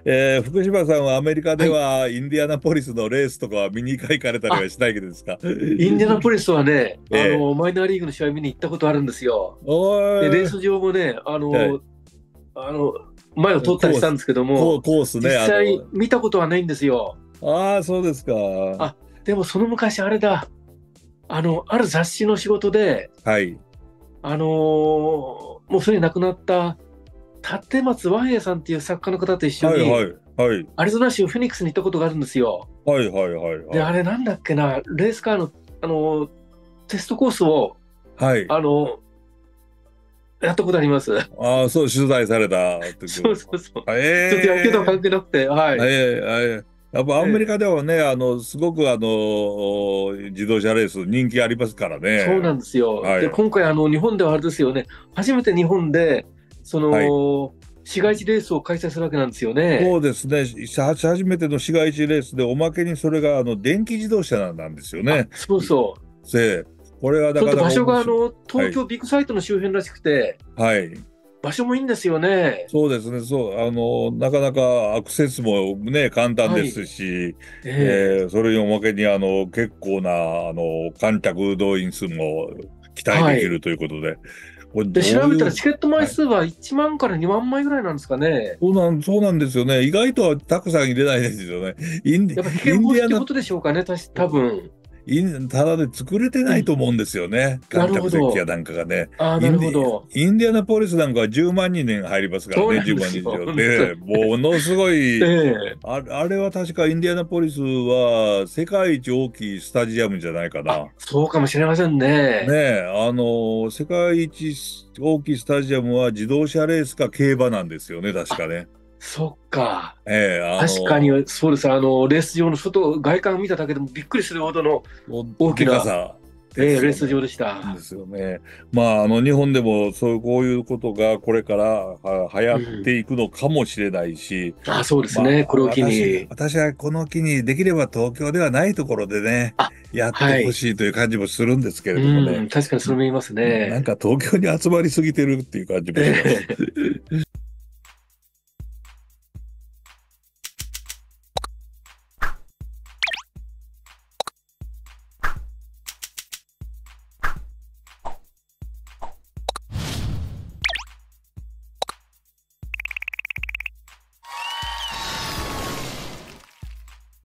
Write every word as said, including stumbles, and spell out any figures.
えー福島さんはアメリカではい。 はインディアナポリスのレースとかは見に行かれたりあ、 はしないけどですか？ インディアナポリスはね、 ええ。 あの、マイナーリーグの試合見に行ったことあるんですよ。 おで、レーー、 ス場もね、あはい。 の、あの、前を通ったりコース、 したんですけどコー、 も、 コースね、あ実際の、 見たことはないんですよ。 ああ、そうですか。はあ、でもその昔あれだ、あの、ある雑誌の仕事で、 い。 あのーもうすでに亡くなった立松和平さんっていう作家の方と一緒はい、はに、 い、はい。 アリゾナ州フェニックスに行ったことがあるんですよ。 はい、はい、はい、 で、 はい。 あれなんだっけな、レースカーの、あのーテストコースを、 はい。 あのーやったことあります。 ああ、そう、取材されたってこそうそうそう。 と。 ちょっと野球とはえ関係なくて、はえ、えい。 え、ええ。やっぱアメリええ、 カではね、あの、すごくあの、自動車レース人気ありますからね。 そうなんですよ。で、 はい。 今回、あの、日本ではあれですよね。初めて日本で、そはい。 の、市街地レースを開催するわけなんですよね。 そうですね。し初めての市街地レースで、おまけにそれがあの電気自動車なんですよあ、 ね。 そういそう。 せこれはなかなかそれと場所面白い。 が、あの、 はい。 東京ビッグサイトの周辺らしくて、 はい。 場所もいいんですよね。 そうですね。そう。あの、なかなかアクセスもね、簡単ですはい。 し、 ええ、 えーそれにおまけにあの、結構な、あの、観客動員数も期待ではい。 きるということで、これで、 どういう、 調べたらチケット枚はい。 数はいちまんからにまん枚ぐらいなんですかね。 そうなん、そうなんですよね。意外とはたくさん入れないですよね。インディ、 やっぱ危険インディアナ防止ってことでしょうかね、たし、多分。 インただで作れてうん。 ないと思うんですよね。 なる観客席やほど。 なんかがね。 ああ、なるインディ、 ほど。 インディアナポリスなんかはじゅうまん人入りますからそうね。10 なんですよ。 万人以上。 本当に。 で、ものすごえい、 え。 あ、あれは確かインディアナポリスは世界一大きいスタジアムじゃないかあ、 な。 そうかもしれませんね。 ねえ、あの、世界一大きいスタジアムは自動車レースか競馬なんですよね、確あ、 かね。 そっか。 ええ、あ確かに、 の、 そうです。あの、レース場の外、外観を見ただけでもびっくりするほどの大きな、 でかさでええ、 すよね。 レース場でした。 ですよね。まあ、あの、日本でもそういう、こういうことがこれからあ流行うっん。 ていくのかもしれないし、 あ、そうですね。こまあ、 れを機私、 に。 私はこの機にできれば東京ではないところでね、 あ、 やってはい。 ほしいという感じもするんですけれどもね、 うん。確かにそれも言いますなんね。 か東京に集まりすぎてるっていう感じもします。 ええ